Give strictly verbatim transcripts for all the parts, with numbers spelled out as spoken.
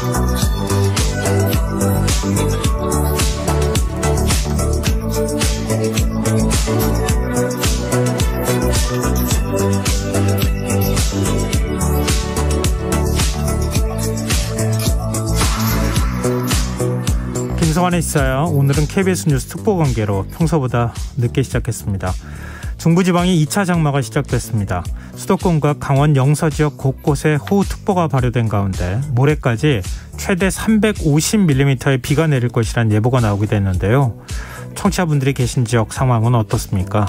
김성환의 시사야. 오늘은 케이비에스 뉴스 특보 관계로 평소보다 늦게 시작했습니다. 중부지방이 이 차 장마가 시작됐습니다. 수도권과 강원 영서 지역 곳곳에 호우특보가 발효된 가운데 모레까지 최대 삼백오십 밀리미터의 비가 내릴 것이라는 예보가 나오게 됐는데요. 청취자분들이 계신 지역 상황은 어떻습니까?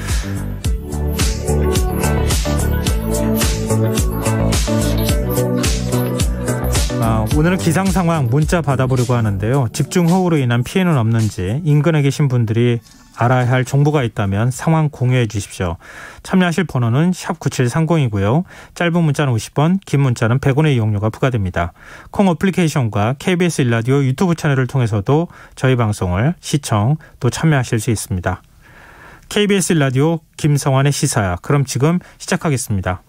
아, 오늘은 기상 상황 문자 받아보려고 하는데요. 집중호우로 인한 피해는 없는지 인근에 계신 분들이 알아야 할 정보가 있다면 상황 공유해 주십시오. 참여하실 번호는 샵 구칠삼공이고요. 짧은 문자는 오십 원, 긴 문자는 백 원의 이용료가 부과됩니다. 콩 어플리케이션과 케이비에스 일라디오 유튜브 채널을 통해서도 저희 방송을 시청 또 참여하실 수 있습니다. 케이비에스 일라디오 김성환의 시사야. 그럼 지금 시작하겠습니다.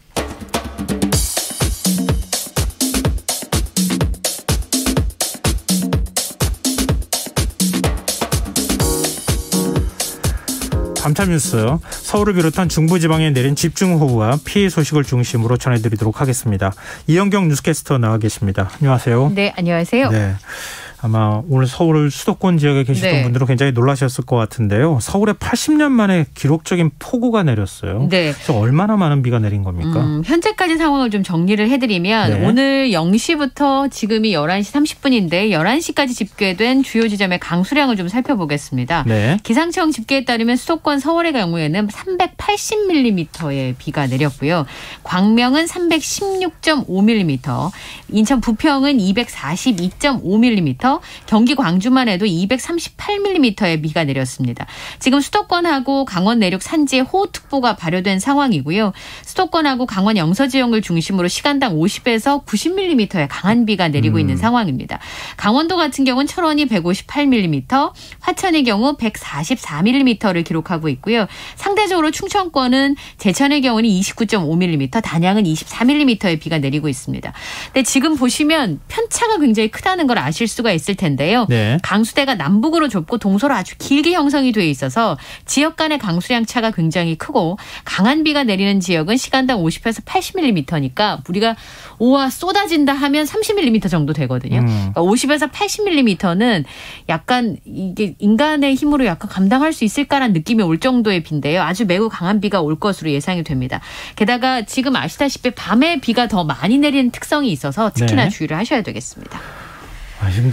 밤참 뉴스, 서울을 비롯한 중부지방에 내린 집중호우와 피해 소식을 중심으로 전해드리도록 하겠습니다. 이현경 뉴스캐스터 나와 계십니다. 안녕하세요. 네, 안녕하세요. 네. 아마 오늘 서울 수도권 지역에 계시던 네. 분들은 굉장히 놀라셨을 것 같은데요. 서울에 팔십 년 만에 기록적인 폭우가 내렸어요. 네. 그래서 얼마나 많은 비가 내린 겁니까? 음, 현재까지 상황을 좀 정리를 해드리면 네. 오늘 영 시부터 지금이 열한 시 삼십 분인데 열한 시까지 집계된 주요 지점의 강수량을 좀 살펴보겠습니다. 네. 기상청 집계에 따르면 수도권 서울의 경우에는 삼백팔십 밀리미터의 비가 내렸고요. 광명은 삼백십육 점 오 밀리미터, 인천 부평은 이백사십이 점 오 밀리미터, 경기 광주만 해도 이백삼십팔 밀리미터의 비가 내렸습니다. 지금 수도권하고 강원 내륙 산지에 호우특보가 발효된 상황이고요. 수도권하고 강원 영서 지역을 중심으로 시간당 오십에서 구십 밀리미터의 강한 비가 내리고 음. 있는 상황입니다. 강원도 같은 경우는 철원이 백오십팔 밀리미터, 화천의 경우 백사십사 밀리미터를 기록하고 있고요. 상대적으로 충청권은 제천의 경우는 이십구 점 오 밀리미터, 단양은 이십사 밀리미터의 비가 내리고 있습니다. 근데 지금 보시면 편차가 굉장히 크다는 걸 아실 수가 있을 텐데요. 네. 강수대가 남북으로 좁고 동서로 아주 길게 형성이 되어 있어서 지역 간의 강수량 차가 굉장히 크고 강한 비가 내리는 지역은 시간당 오십에서 팔십 밀리미터니까 우리가 우와 쏟아진다 하면 삼십 밀리미터 정도 되거든요. 음. 그러니까 오십에서 팔십 밀리미터는 약간 이게 인간의 힘으로 약간 감당할 수 있을까라는 느낌이 올 정도의 비인데요. 아주 매우 강한 비가 올 것으로 예상이 됩니다. 게다가 지금 아시다시피 밤에 비가 더 많이 내리는 특성이 있어서 특히나 네. 주의를 하셔야 되겠습니다. 아, 지금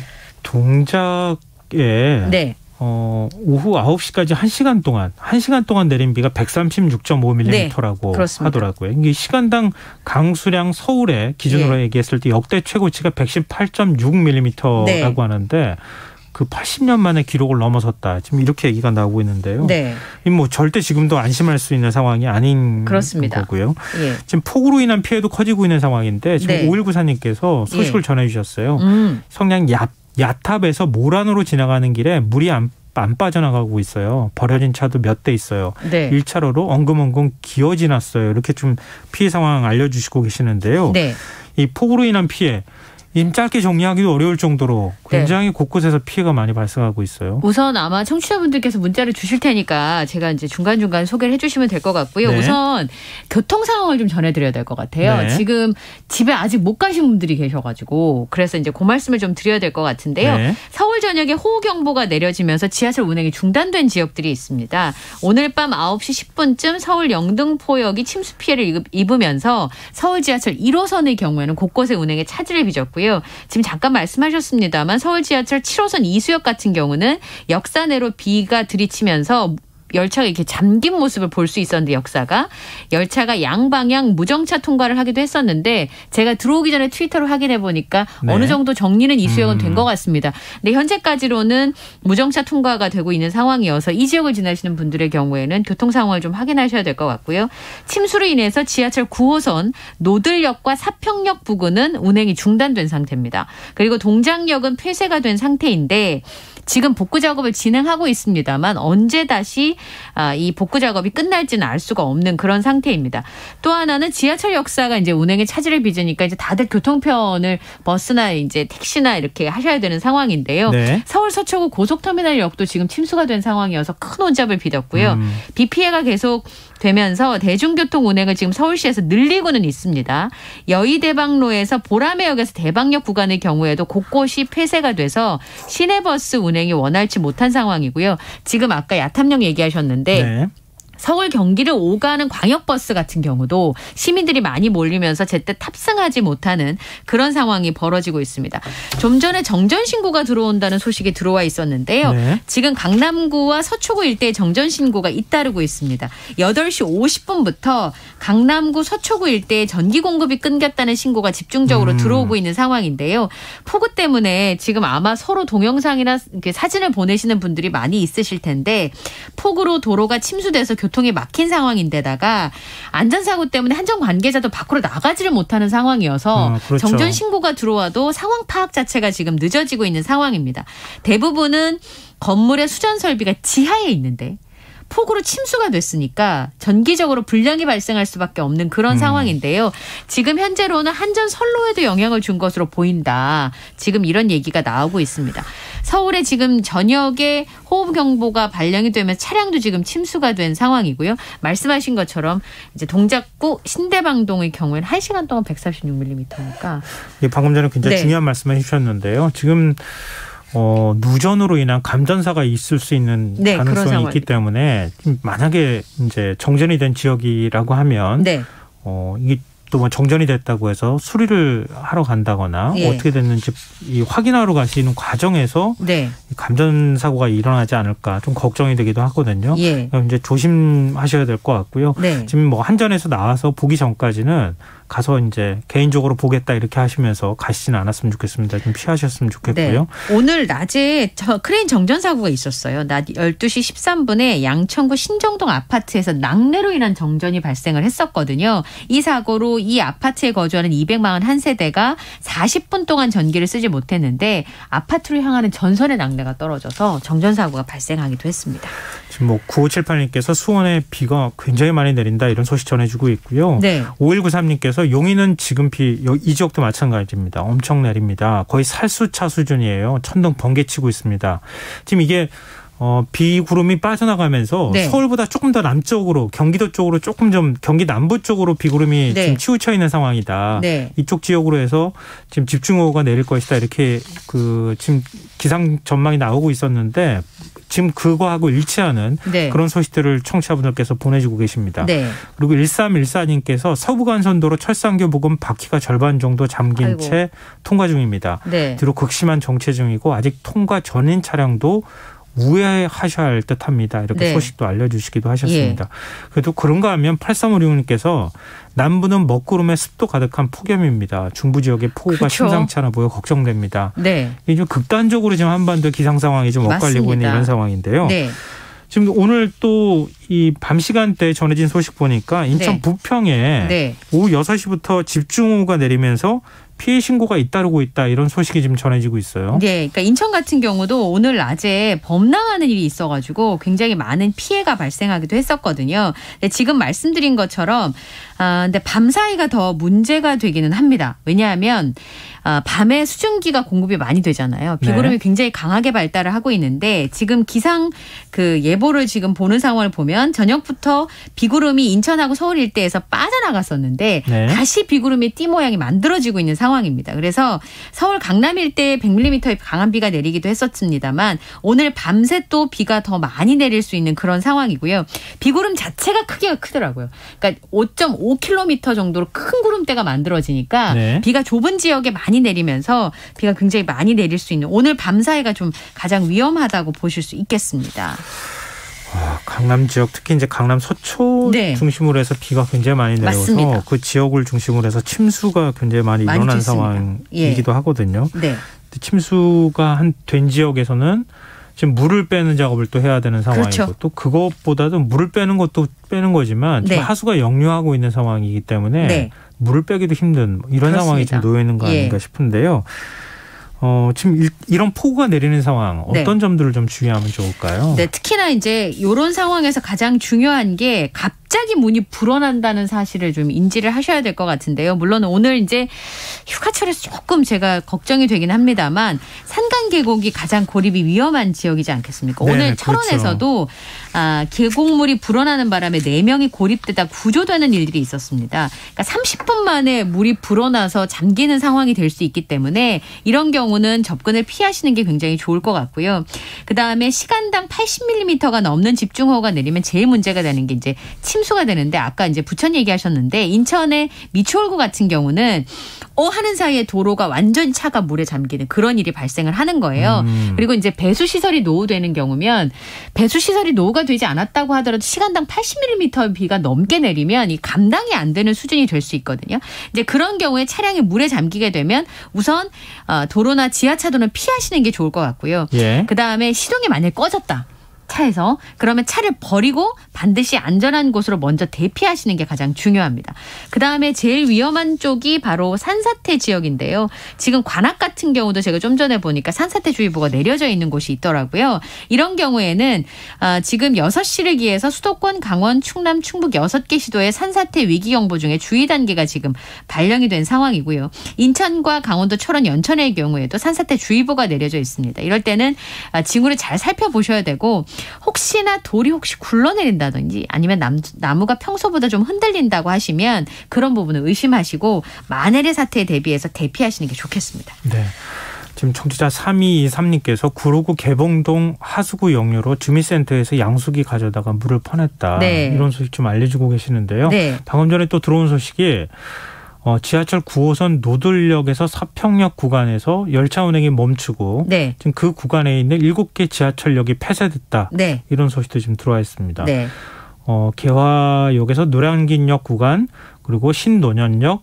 동작에 네. 어, 오후 아홉 시까지 한 시간 동안 한 시간 동안 내린 비가 백삼십육 점 오 밀리미터라고 네, 하더라고요. 이게 시간당 강수량 서울에 기준으로 네. 얘기했을 때 역대 최고치가 백십팔 점 육 밀리미터라고 네. 하는데 그 팔십 년 만에 기록을 넘어섰다. 지금 이렇게 얘기가 나오고 있는데요. 네. 뭐 절대 지금도 안심할 수 있는 상황이 아닌 그렇습니다. 거고요. 예. 지금 폭우로 인한 피해도 커지고 있는 상황인데 지금 네. 오일구사님께서 소식을 예. 전해주셨어요. 음. 성냥 야, 야탑에서 모란으로 지나가는 길에 물이 안, 안 빠져나가고 있어요. 버려진 차도 몇 대 있어요. 네. 일 차로로 엉금엉금 기어 지났어요. 이렇게 좀 피해 상황 알려주시고 계시는데요. 네. 이 폭우로 인한 피해. 임 짧게 정리하기도 어려울 정도로 굉장히 네. 곳곳에서 피해가 많이 발생하고 있어요. 우선 아마 청취자분들께서 문자를 주실 테니까 제가 이제 중간중간 소개를 해주시면 될 것 같고요. 네. 우선 교통 상황을 좀 전해드려야 될 것 같아요. 네. 지금 집에 아직 못 가신 분들이 계셔가지고 그래서 이제 그 말씀을 좀 드려야 될 것 같은데요. 네. 서울 전역에 호우경보가 내려지면서 지하철 운행이 중단된 지역들이 있습니다. 오늘 밤 아홉 시 십 분쯤 서울 영등포역이 침수 피해를 입으면서 서울 지하철 일 호선의 경우에는 곳곳에 운행에 차질을 빚었고요. 지금 잠깐 말씀하셨습니다만 서울 지하철 칠 호선 이수역 같은 경우는 역사 내로 비가 들이치면서 열차가 이렇게 잠긴 모습을 볼 수 있었는데 역사가 열차가 양방향 무정차 통과를 하기도 했었는데 제가 들어오기 전에 트위터를 확인해 보니까 네. 어느 정도 정리는 이수역은 음. 된 것 같습니다. 근데 현재까지로는 무정차 통과가 되고 있는 상황이어서 이 지역을 지나시는 분들의 경우에는 교통 상황을 좀 확인하셔야 될 것 같고요. 침수로 인해서 지하철 구 호선 노들역과 사평역 부근은 운행이 중단된 상태입니다. 그리고 동작역은 폐쇄가 된 상태인데 지금 복구 작업을 진행하고 있습니다만 언제 다시 이 복구 작업이 끝날지는 알 수가 없는 그런 상태입니다. 또 하나는 지하철 역사가 이제 운행에 차질을 빚으니까 이제 다들 교통편을 버스나 이제 택시나 이렇게 하셔야 되는 상황인데요. 네. 서울 서초구 고속터미널역도 지금 침수가 된 상황이어서 큰 혼잡을 빚었고요. 음. 비 피해가 계속 되면서 대중교통 운행을 지금 서울시에서 늘리고는 있습니다. 여의대방로에서 보라매역에서 대방역 구간의 경우에도 곳곳이 폐쇄가 돼서 시내버스 운행이 원활치 못한 상황이고요. 지금 아까 야탐역 얘기하셨는데 네. 서울 경기를 오가는 광역버스 같은 경우도 시민들이 많이 몰리면서 제때 탑승하지 못하는 그런 상황이 벌어지고 있습니다. 좀 전에 정전신고가 들어온다는 소식이 들어와 있었는데요. 네. 지금 강남구와 서초구 일대에 정전신고가 잇따르고 있습니다. 여덟 시 오십 분부터 강남구 서초구 일대에 전기 공급이 끊겼다는 신고가 집중적으로 음. 들어오고 있는 상황인데요. 폭우 때문에 지금 아마 서로 동영상이나 사진을 보내시는 분들이 많이 있으실 텐데 폭우로 도로가 침수돼서 교통이 막힌 상황인데다가 안전사고 때문에 한정 관계자도 밖으로 나가지를 못하는 상황이어서 아, 그렇죠. 정전 신고가 들어와도 상황 파악 자체가 지금 늦어지고 있는 상황입니다. 대부분은 건물의 수전 설비가 지하에 있는데 폭우로 침수가 됐으니까 전기적으로 불량이 발생할 수밖에 없는 그런 음. 상황인데요. 지금 현재로는 한전 선로에도 영향을 준 것으로 보인다. 지금 이런 얘기가 나오고 있습니다. 서울에 지금 저녁에 호우경보가 발령이 되면서 차량도 지금 침수가 된 상황이고요. 말씀하신 것처럼 이제 동작구 신대방동의 경우에는 한 시간 동안 백사십육 밀리미터니까. 예, 방금 전에 굉장히 네. 중요한 말씀을 해주셨는데요. 지금 어, 누전으로 인한 감전사가 있을 수 있는 네, 가능성이 있기 때문에 만약에 이제 정전이 된 지역이라고 하면 네. 어, 이게 또 뭐 정전이 됐다고 해서 수리를 하러 간다거나 예. 어떻게 됐는지 이 확인하러 가시는 과정에서 네. 감전 사고가 일어나지 않을까 좀 걱정이 되기도 하거든요. 예. 이제 조심하셔야 될 것 같고요. 네. 지금 뭐 한전에서 나와서 보기 전까지는 가서 이제 개인적으로 보겠다 이렇게 하시면서 가시지는 않았으면 좋겠습니다. 좀 피하셨으면 좋겠고요. 네. 오늘 낮에 저 크레인 정전 사고가 있었어요. 낮 열두 시 십삼 분에 양천구 신정동 아파트에서 낙뢰로 인한 정전이 발생을 했었거든요. 이 사고로 이 아파트에 거주하는 이백사십일 세대가 사십 분 동안 전기를 쓰지 못했는데 아파트로 향하는 전선에 낙뢰가 떨어져서 정전 사고가 발생하기도 했습니다. 지금 뭐 구오칠팔 님께서 수원에 비가 굉장히 많이 내린다 이런 소식 전해주고 있고요. 네. 오일구삼 님께서 용인은 지금 비 이 지역도 마찬가지입니다. 엄청 내립니다. 거의 살수차 수준이에요. 천둥 번개치고 있습니다. 지금 이게 어, 비구름이 빠져나가면서 네. 서울보다 조금 더 남쪽으로 경기도 쪽으로 조금 좀 경기 남부 쪽으로 비구름이 네. 지금 치우쳐 있는 상황이다. 네. 이쪽 지역으로 해서 지금 집중호우가 내릴 것이다. 이렇게 그 지금 기상 전망이 나오고 있었는데 지금 그거하고 일치하는 네. 그런 소식들을 청취자분들께서 보내주고 계십니다. 네. 그리고 일삼일사 님께서 서부간선도로 철산교 부근 바퀴가 절반 정도 잠긴 아이고. 채 통과 중입니다. 네. 뒤로 극심한 정체 중이고 아직 통과 전인 차량도 우회하셔야 할 듯합니다. 이렇게 네. 소식도 알려주시기도 하셨습니다. 예. 그래도 그런가 하면 팔삼오육 님께서 남부는 먹구름에 습도 가득한 폭염입니다. 중부 지역의 폭우가 그렇죠. 심상치 않아 보여 걱정됩니다. 네. 이게 좀 극단적으로 지금 한반도 기상 상황이 좀 엇갈리고 있는 이런 상황인데요. 네. 지금 오늘 또 이 밤 시간대에 전해진 소식 보니까 인천 네. 부평에 네. 오후 여섯 시부터 집중호우가 내리면서 피해 신고가 잇따르고 있다 이런 소식이 지금 전해지고 있어요. 네, 그러니까 인천 같은 경우도 오늘 낮에 범람하는 일이 있어가지고 굉장히 많은 피해가 발생하기도 했었거든요. 근데 지금 말씀드린 것처럼 아, 근데 밤 사이가 더 문제가 되기는 합니다. 왜냐하면 아, 밤에 수증기가 공급이 많이 되잖아요. 비구름이 네. 굉장히 강하게 발달을 하고 있는데 지금 기상 그 예보를 지금 보는 상황을 보면 저녁부터 비구름이 인천하고 서울 일대에서 빠져나갔었는데 네. 다시 비구름의 띠 모양이 만들어지고 있는 상황입니다. 그래서 서울 강남 일대에 백 밀리미터의 강한 비가 내리기도 했었습니다만 오늘 밤새 또 비가 더 많이 내릴 수 있는 그런 상황이고요. 비구름 자체가 크기가 크더라고요. 그러니까 오 점 오 킬로미터 정도로 큰 구름대가 만들어지니까 네. 비가 좁은 지역에 많이 내리면서 비가 굉장히 많이 내릴 수 있는 오늘 밤 사이가 좀 가장 위험하다고 보실 수 있겠습니다. 아, 강남 지역 특히 이제 강남 서초 네. 중심으로 해서 비가 굉장히 많이 내려서 맞습니다. 그 지역을 중심으로 해서 침수가 굉장히 많이, 많이 일어난 됐습니다. 상황이기도 예. 하거든요. 네. 침수가 한 된 지역에서는 지금 물을 빼는 작업을 또 해야 되는 상황이고 그렇죠. 또 그것보다도 물을 빼는 것도 빼는 거지만 네. 하수가 역류하고 있는 상황이기 때문에 네. 물을 빼기도 힘든 이런 그렇습니다. 상황이 지금 놓여 있는 거 아닌가 예. 싶은데요. 어, 지금 일, 이런 폭우가 내리는 상황 어떤 네. 점들을 좀 주의하면 좋을까요? 네, 특히나 이제 이런 상황에서 가장 중요한 게 갑자기 문이 불어난다는 사실을 좀 인지를 하셔야 될 것 같은데요. 물론 오늘 이제 휴가철에서 조금 제가 걱정이 되긴 합니다만 산간 계곡이 가장 고립이 위험한 지역이지 않겠습니까? 네, 오늘 철원에서도 그렇죠. 아, 계곡물이 불어나는 바람에 네 명이 고립되다 구조되는 일들이 있었습니다. 그러니까 삼십 분 만에 물이 불어나서 잠기는 상황이 될 수 있기 때문에 이런 경우는 접근을 피하시는 게 굉장히 좋을 것 같고요. 그다음에 시간당 팔십 밀리미터가 넘는 집중호우가 내리면 제일 문제가 되는 게 이제 침수가 되는데 아까 이제 부천 얘기하셨는데 인천의 미추홀구 같은 경우는 어 하는 사이에 도로가 완전히 차가 물에 잠기는 그런 일이 발생을 하는 거예요. 음. 그리고 이제 배수 시설이 노후되는 경우면 배수 시설이 노후가 되지 않았다고 하더라도 시간당 팔십 밀리미터 비가 넘게 내리면 이 감당이 안 되는 수준이 될 수 있거든요. 이제 그런 경우에 차량이 물에 잠기게 되면 우선 도로나 지하차도는 피하시는 게 좋을 것 같고요. 예. 그다음에 시동이 만약에 꺼졌다. 차에서 그러면 차를 버리고 반드시 안전한 곳으로 먼저 대피하시는 게 가장 중요합니다. 그다음에 제일 위험한 쪽이 바로 산사태 지역인데요. 지금 관악 같은 경우도 제가 좀 전에 보니까 산사태주의보가 내려져 있는 곳이 있더라고요. 이런 경우에는 지금 여섯 시를 기해서 수도권, 강원, 충남, 충북 여섯 개 시도에 산사태 위기경보 중에 주의 단계가 지금 발령이 된 상황이고요. 인천과 강원도, 철원, 연천의 경우에도 산사태주의보가 내려져 있습니다. 이럴 때는 징후를 잘 살펴보셔야 되고 혹시나 돌이 혹시 굴러내린다든지 아니면 남, 나무가 평소보다 좀 흔들린다고 하시면 그런 부분을 의심하시고 만일의 사태에 대비해서 대피하시는 게 좋겠습니다. 네. 지금 청취자 삼이이삼님께서 구로구 개봉동 하수구 역류로 주민센터에서 양수기 가져다가 물을 퍼냈다. 네. 이런 소식 좀 알려주고 계시는데요. 네. 방금 전에 또 들어온 소식이 어, 지하철 구 호선 노들역에서 서평역 구간에서 열차 운행이 멈추고 네. 지금 그 구간에 있는 일곱 개 지하철역이 폐쇄됐다. 네. 이런 소식도 지금 들어와 있습니다. 네. 어, 개화역에서 노량진역 구간 그리고 신논현역,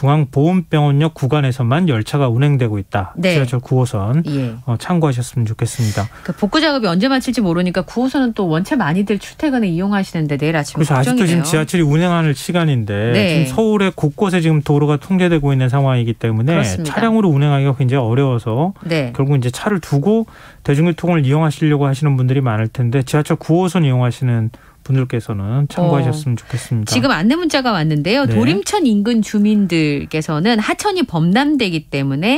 중앙보훈병원역 구간에서만 열차가 운행되고 있다. 네. 지하철 구 호선 예. 어, 참고하셨으면 좋겠습니다. 그 복구 작업이 언제 마칠지 모르니까 구 호선은 또 원체 많이들 출퇴근에 이용하시는데 내일 아침 그래서 걱정이네요. 아직도 지금 지하철이 운행하는 시간인데 네. 지금 서울의 곳곳에 지금 도로가 통제되고 있는 상황이기 때문에 그렇습니다. 차량으로 운행하기가 굉장히 어려워서 네. 결국 이제 차를 두고 대중교통을 이용하시려고 하시는 분들이 많을 텐데 지하철 구 호선 이용하시는 분들께서는 참고하셨으면 어, 좋겠습니다. 지금 안내 문자가 왔는데요. 네. 도림천 인근 주민들께서는 하천이 범람되기 때문에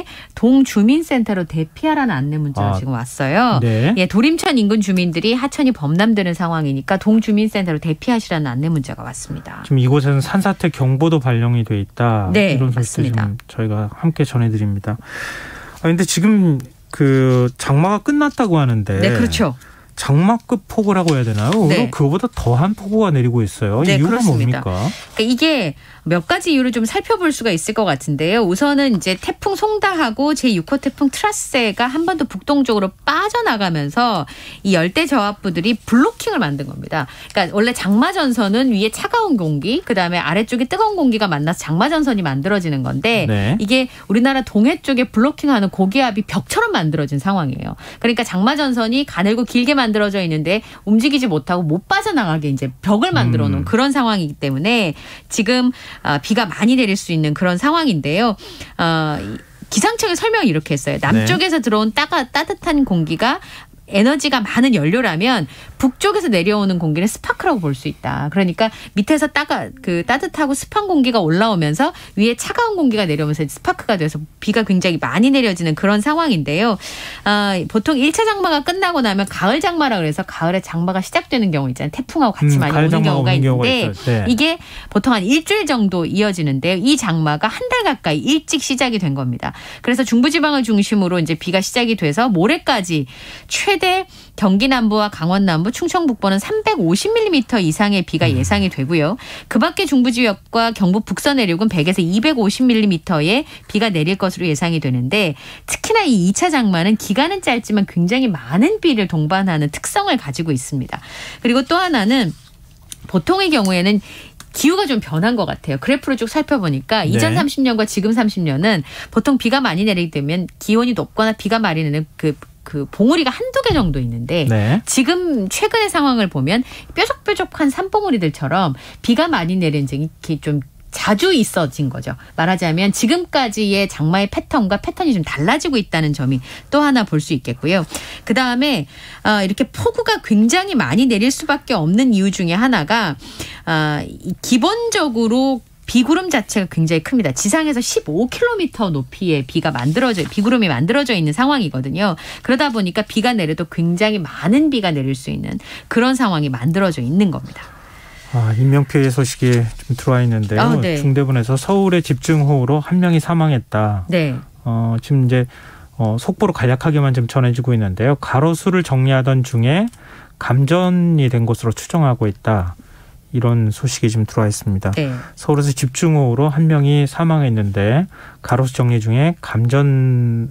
동주민센터로 대피하라는 안내 문자가 아, 지금 왔어요. 네. 예, 도림천 인근 주민들이 하천이 범람되는 상황이니까 동주민센터로 대피하시라는 안내 문자가 왔습니다. 지금 이곳에는 산사태 경보도 발령이 돼 있다. 네, 이런 소식도 좀 저희가 함께 전해드립니다. 그런데 아, 지금 그 장마가 끝났다고 하는데. 네, 그렇죠. 장마급 폭우라고 해야 되나요? 네. 그거보다 더한 폭우가 내리고 있어요. 네, 이유가 그렇습니다. 뭡니까? 그러니까 이게 몇 가지 이유를 좀 살펴볼 수가 있을 것 같은데요. 우선은 이제 태풍 송다하고 제육 호 태풍 트라스가 한반도 북동쪽으로 빠져나가면서 이 열대 저압부들이 블로킹을 만든 겁니다. 그러니까 원래 장마전선은 위에 차가운 공기, 그다음에 아래쪽에 뜨거운 공기가 만나서 장마전선이 만들어지는 건데 네. 이게 우리나라 동해 쪽에 블로킹하는 고기압이 벽처럼 만들어진 상황이에요. 그러니까 장마전선이 가늘고 길게 만들어져 있는데 움직이지 못하고 못 빠져나가게 이제 벽을 만들어 놓은 음. 그런 상황이기 때문에 지금 비가 많이 내릴 수 있는 그런 상황인데요. 어, 기상청의 설명이 이렇게 했어요. 남쪽에서 네. 들어온 따가, 따뜻한 공기가 에너지가 많은 연료라면 북쪽에서 내려오는 공기는 스파크라고 볼 수 있다. 그러니까 밑에서 따가 그 따뜻하고 습한 공기가 올라오면서 위에 차가운 공기가 내려오면서 스파크가 돼서 비가 굉장히 많이 내려지는 그런 상황인데요. 아, 보통 일 차 장마가 끝나고 나면 가을 장마라 그래서 가을에 장마가 시작되는 경우 있잖아요. 태풍하고 같이 음, 많이 오는 경우가 있는데 네. 이게 보통 한 일주일 정도 이어지는데요. 이 장마가 한 달 가까이 일찍 시작이 된 겁니다. 그래서 중부지방을 중심으로 이제 비가 시작이 돼서 모레까지 최 최대 경기 남부와 강원 남부, 충청 북부는 삼백오십 밀리미터 이상의 비가 예상이 되고요. 그밖에 중부 지역과 경북 북서 내륙은 백에서 이백오십 밀리미터의 비가 내릴 것으로 예상이 되는데 특히나 이 이 차 장마는 기간은 짧지만 굉장히 많은 비를 동반하는 특성을 가지고 있습니다. 그리고 또 하나는 보통의 경우에는 기후가 좀 변한 것 같아요. 그래프를 쭉 살펴보니까 네. 이천삼십 년과 지금 삼십 년은 보통 비가 많이 내리게 되면 기온이 높거나 비가 많이 내리는 그 그 봉우리가 한두 개 정도 있는데 네. 지금 최근의 상황을 보면 뾰족뾰족한 산봉우리들처럼 비가 많이 내리는 이렇게 좀 자주 있어진 거죠. 말하자면 지금까지의 장마의 패턴과 패턴이 좀 달라지고 있다는 점이 또 하나 볼 수 있겠고요. 그다음에 이렇게 폭우가 굉장히 많이 내릴 수밖에 없는 이유 중에 하나가 기본적으로 비구름 자체가 굉장히 큽니다. 지상에서 십오 킬로미터 높이의 비가 만들어져, 비구름이 만들어져 있는 상황이거든요. 그러다 보니까 비가 내려도 굉장히 많은 비가 내릴 수 있는 그런 상황이 만들어져 있는 겁니다. 아, 인명피해 소식이 좀 들어와 있는데요. 아, 네. 중대본에서 서울의 집중호우로 한 명이 사망했다. 네. 어, 지금 이제 어, 속보로 간략하게만 좀 전해지고 있는데요. 가로수를 정리하던 중에 감전이 된 것으로 추정하고 있다. 이런 소식이 지금 들어와 있습니다. 네. 서울에서 집중호우로 한 명이 사망했는데 가로수 정리 중에 감전을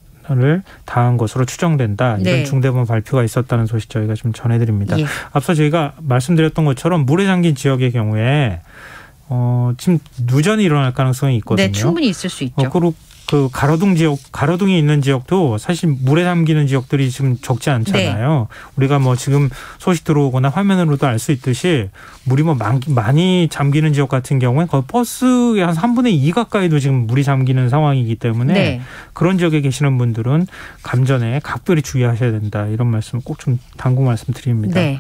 당한 것으로 추정된다. 이런 네. 중대본 발표가 있었다는 소식 저희가 좀 전해드립니다. 예. 앞서 저희가 말씀드렸던 것처럼 물에 잠긴 지역의 경우에 어, 지금 누전이 일어날 가능성이 있거든요. 네, 충분히 있을 수 있죠. 어, 그리고 그 가로등 지역, 가로등이 있는 지역도 사실 물에 잠기는 지역들이 지금 적지 않잖아요. 네. 우리가 뭐 지금 소식 들어오거나 화면으로도 알 수 있듯이 물이 뭐 많이 잠기는 지역 같은 경우에 거의 버스의 한 삼분의 이 가까이도 지금 물이 잠기는 상황이기 때문에 네. 그런 지역에 계시는 분들은 감전에 각별히 주의하셔야 된다. 이런 말씀 꼭 좀 당부 말씀드립니다. 네.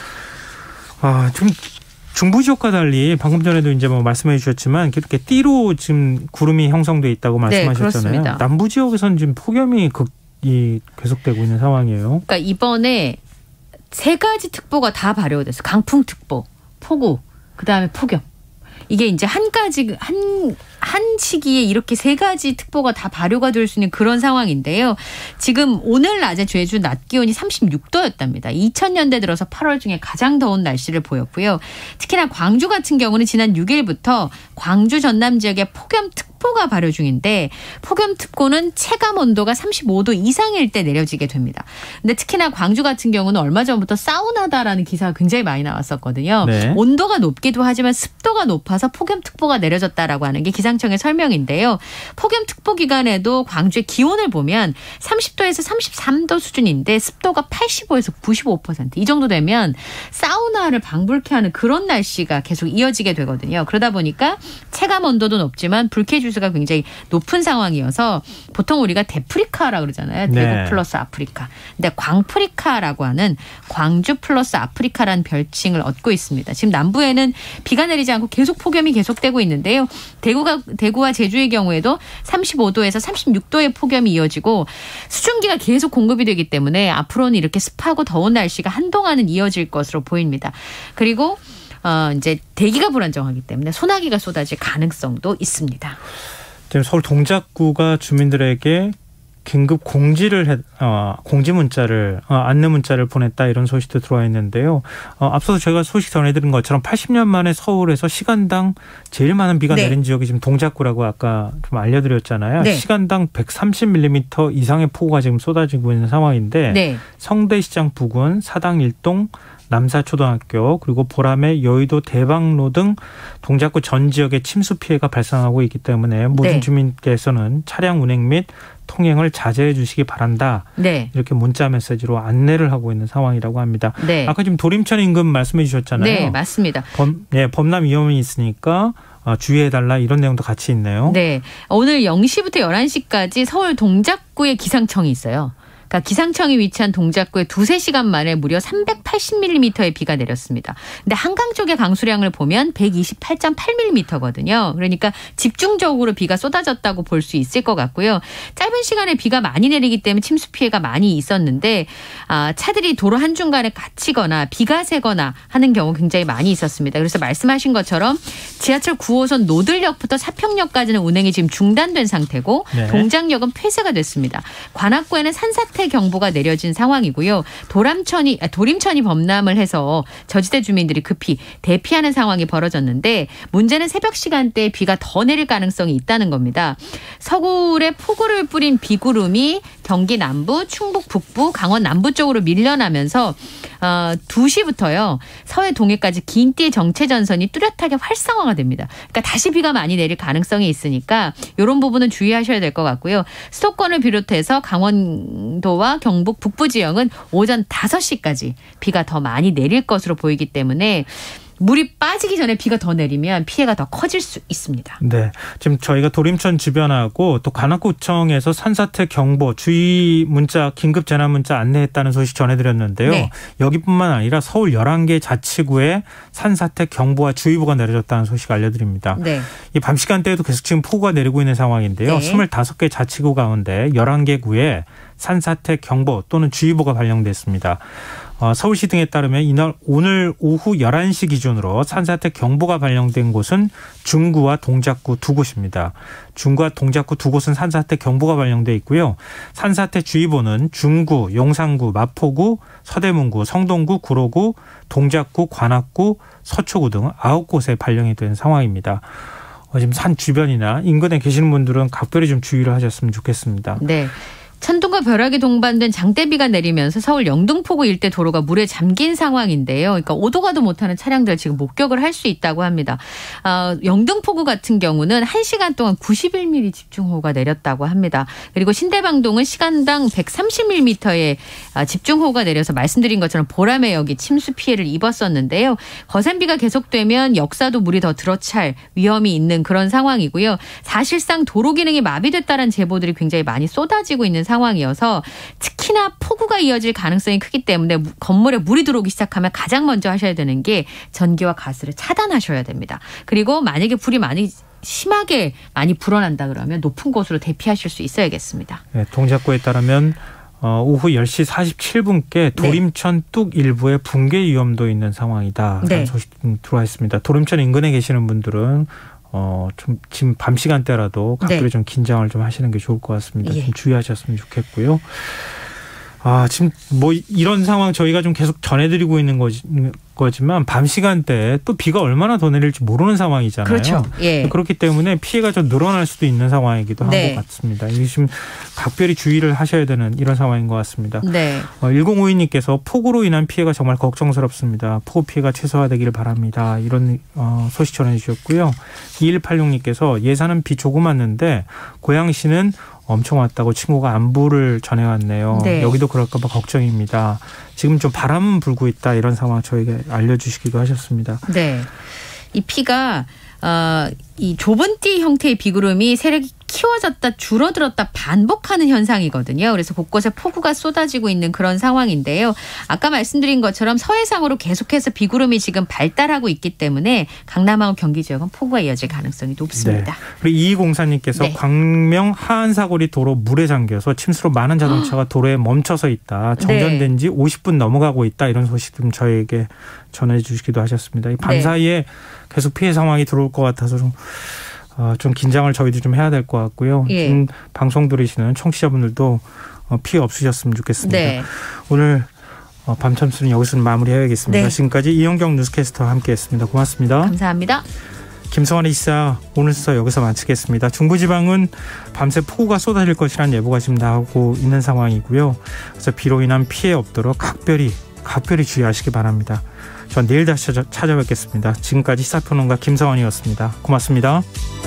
아, 좀 중부 지역과 달리 방금 전에도 이제 뭐 말씀해 주셨지만 이렇게 띠로 지금 구름이 형성돼 있다고 말씀하셨잖아요. 네, 남부 지역에서는 지금 폭염이 극이 계속되고 있는 상황이에요. 그러니까 이번에 세 가지 특보가 다 발효가 됐어요. 강풍특보, 폭우, 그다음에 폭염. 이게 이제 한 가지 한, 한 시기에 이렇게 세 가지 특보가 다 발효가 될 수 있는 그런 상황인데요. 지금 오늘 낮에 제주 낮 기온이 삼십육 도였답니다. 이천 년대 들어서 팔월 중에 가장 더운 날씨를 보였고요. 특히나 광주 같은 경우는 지난 육 일부터 광주 전남 지역에 폭염특보가 발효 중인데 폭염특보는 체감 온도가 삼십오 도 이상일 때 내려지게 됩니다. 근데 특히나 광주 같은 경우는 얼마 전부터 사우나다라는 기사가 굉장히 많이 나왔었거든요. 네. 온도가 높기도 하지만 습도가 높아서 폭염특보가 내려졌다라고 하는 게 기상청의 설명인데요. 폭염특보 기간에도 광주의 기온을 보면 삼십 도에서 삼십삼 도 수준인데 습도가 팔십오에서 구십오 퍼센트 이 정도 되면 사우나를 방불케 하는 그런 날씨가 계속 이어지게 되거든요. 그러다 보니까 체감 온도도 높지만 불쾌 지수가 굉장히 높은 상황이어서 보통 우리가 데프리카라고 그러잖아요. 대구 네. 플러스 아프리카. 근데 광프리카라고 하는 광주 플러스 아프리카라는 별칭을 얻고 있습니다. 지금 남부에는 비가 내리지 않고 계속 폭염이 계속되고 있는데요. 대구가, 대구와 제주의 경우에도 삼십오 도에서 삼십육 도의 폭염이 이어지고 수증기가 계속 공급이 되기 때문에 앞으로는 이렇게 습하고 더운 날씨가 한동안은 이어질 것으로 보입니다. 그리고 어, 이제 대기가 불안정하기 때문에 소나기가 쏟아질 가능성도 있습니다. 지금 서울 동작구가 주민들에게 긴급 공지를 해, 어, 공지 문자를 어, 안내 문자를 보냈다 이런 소식도 들어와 있는데요. 어, 앞서서 저희가 소식 전해드린 것처럼 팔십 년 만에 서울에서 시간당 제일 많은 비가 네. 내린 지역이 지금 동작구라고 아까 좀 알려드렸잖아요. 네. 시간당 백삼십 밀리미터 이상의 폭우가 지금 쏟아지고 있는 상황인데 네. 성대시장 부근, 사당 일동, 남사초등학교 그리고 보람의 여의도 대방로 등 동작구 전 지역에 침수 피해가 발생하고 있기 때문에 모든 네. 주민께서는 차량 운행 및 통행을 자제해 주시기 바란다. 네. 이렇게 문자 메시지로 안내를 하고 있는 상황이라고 합니다. 네. 아까 지금 도림천 인근 말씀해 주셨잖아요. 네, 맞습니다. 범, 네, 범람 위험이 있으니까 주의해달라 이런 내용도 같이 있네요. 네, 오늘 영 시부터 열한 시까지 서울 동작구에 기상청이 있어요. 그러니까 기상청이 위치한 동작구에 두세 시간 만에 무려 삼백팔십 밀리미터의 비가 내렸습니다. 근데 한강 쪽의 강수량을 보면 백이십팔 점 팔 밀리미터거든요. 그러니까 집중적으로 비가 쏟아졌다고 볼 수 있을 것 같고요. 짧은 시간에 비가 많이 내리기 때문에 침수 피해가 많이 있었는데 아, 차들이 도로 한중간에 갇히거나 비가 새거나 하는 경우 굉장히 많이 있었습니다. 그래서 말씀하신 것처럼 지하철 구 호선 노들역부터 사평역까지는 운행이 지금 중단된 상태고 네. 동작역은 폐쇄가 됐습니다. 관악구에는 산사태 경보가 내려진 상황이고요. 도람천이, 아, 도림천이 범람을 해서 저지대 주민들이 급히 대피하는 상황이 벌어졌는데 문제는 새벽 시간대에 비가 더 내릴 가능성이 있다는 겁니다. 서울에 폭우를 뿌린 비구름이 경기 남부, 충북 북부, 강원 남부 쪽으로 밀려나면서 어, 두 시부터요. 서해 동해까지 긴 띠의 정체 전선이 뚜렷하게 활성화가 됩니다. 그러니까 다시 비가 많이 내릴 가능성이 있으니까 이런 부분은 주의하셔야 될 것 같고요. 수도권을 비롯해서 강원도와 경북 북부 지역은 오전 다섯 시까지 비가 더 많이 내릴 것으로 보이기 때문에 물이 빠지기 전에 비가 더 내리면 피해가 더 커질 수 있습니다. 네, 지금 저희가 도림천 주변하고 또 관악구청에서 산사태 경보 주의 문자 긴급 재난 문자 안내했다는 소식 전해드렸는데요. 네. 여기뿐만 아니라 서울 열한 개 자치구에 산사태 경보와 주의보가 내려졌다는 소식 알려드립니다. 네. 이 밤 시간대에도 계속 지금 폭우가 내리고 있는 상황인데요. 네. 스물다섯 개 자치구 가운데 열한 개 구에 산사태 경보 또는 주의보가 발령됐습니다. 어, 서울시 등에 따르면 이날 오늘 오후 열한 시 기준으로 산사태 경보가 발령된 곳은 중구와 동작구 두 곳입니다. 중구와 동작구 두 곳은 산사태 경보가 발령돼 있고요. 산사태 주의보는 중구, 용산구, 마포구, 서대문구, 성동구, 구로구, 동작구, 관악구, 서초구 등 아홉 곳에 발령이 된 상황입니다. 어, 지금 산 주변이나 인근에 계시는 분들은 각별히 좀 주의를 하셨으면 좋겠습니다. 네. 천둥과 벼락이 동반된 장대비가 내리면서 서울 영등포구 일대 도로가 물에 잠긴 상황인데요. 그러니까 오도 가도 못하는 차량들 지금 목격을 할 수 있다고 합니다. 어, 영등포구 같은 경우는 한 시간 동안 구십일 밀리미터 집중호우가 내렸다고 합니다. 그리고 신대방동은 시간당 백삼십 밀리미터의 집중호우가 내려서 말씀드린 것처럼 보라매역이 침수 피해를 입었었는데요. 거센 비가 계속되면 역사도 물이 더 들어찰 위험이 있는 그런 상황이고요. 사실상 도로 기능이 마비됐다는 제보들이 굉장히 많이 쏟아지고 있는 상황이어서 특히나 폭우가 이어질 가능성이 크기 때문에 건물에 물이 들어오기 시작하면 가장 먼저 하셔야 되는 게 전기와 가스를 차단하셔야 됩니다. 그리고 만약에 불이 많이 심하게 많이 불어난다 그러면 높은 곳으로 대피하실 수 있어야겠습니다. 네, 동작구에 따르면 어, 오후 열 시 사십칠 분께 도림천 네. 뚝 일부에 붕괴 위험도 있는 상황이다. 네. 소식 들어와 있습니다. 도림천 인근에 계시는 분들은 어, 좀 지금 밤 시간대라도 각별히 네. 좀 긴장을 좀 하시는 게 좋을 것 같습니다. 예. 좀 주의하셨으면 좋겠고요. 아, 지금 뭐 이런 상황 저희가 좀 계속 전해드리고 있는 거지, 거지만 밤 시간대에 또 비가 얼마나 더 내릴지 모르는 상황이잖아요. 그렇죠. 예. 그렇기 때문에 피해가 좀 늘어날 수도 있는 상황이기도 한 것 네. 같습니다. 이게 지금 각별히 주의를 하셔야 되는 이런 상황인 것 같습니다. 네. 어, 일공오이 님께서 폭우로 인한 피해가 정말 걱정스럽습니다. 폭우 피해가 최소화되기를 바랍니다. 이런 어, 소식 전해주셨고요. 이일팔육 님께서 예산은 비 조금 왔는데 고양시는 엄청 왔다고 친구가 안부를 전해왔네요. 네. 여기도 그럴까 봐 걱정입니다. 지금 좀 바람은 불고 있다 이런 상황 저에게 알려주시기도 하셨습니다. 네, 이 피가 어, 이 좁은 띠 형태의 비구름이 세력이 키워졌다 줄어들었다 반복하는 현상이거든요. 그래서 곳곳에 폭우가 쏟아지고 있는 그런 상황인데요. 아까 말씀드린 것처럼 서해상으로 계속해서 비구름이 지금 발달하고 있기 때문에 강남하고 경기 지역은 폭우가 이어질 가능성이 높습니다. 네. 그리고 이이공사 님께서 네. 광명 하안사거리 도로 물에 잠겨서 침수로 많은 자동차가 도로에 멈춰서 있다. 정전된 지 네. 오십 분 넘어가고 있다. 이런 소식 좀 저에게 전해주시기도 하셨습니다. 밤 네. 사이에 계속 피해 상황이 들어올 것 같아서 좀 어, 좀 긴장을 저희도 좀 해야 될 것 같고요. 예. 지금 방송 들으시는 청취자분들도 어, 피해 없으셨으면 좋겠습니다. 네. 오늘 어, 밤참수는 여기서 마무리해야겠습니다. 네. 지금까지 이현경 뉴스캐스터와 함께했습니다. 고맙습니다. 감사합니다. 김성환의 시사 오늘 수사 여기서 마치겠습니다. 중부지방은 밤새 폭우가 쏟아질 것이라는 예보가 지금 나오고 있는 상황이고요. 그래서 비로 인한 피해 없도록 각별히 각별히 주의하시기 바랍니다. 전 내일 다시 찾아, 찾아뵙겠습니다. 지금까지 시사평론가 김성환이었습니다. 고맙습니다.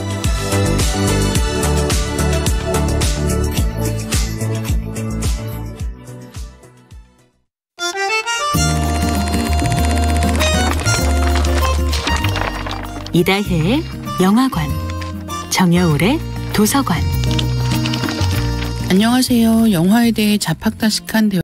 이다혜의 영화관, 정여울의 도서관. 안녕하세요. 영화에 대해 자팍다식한 대화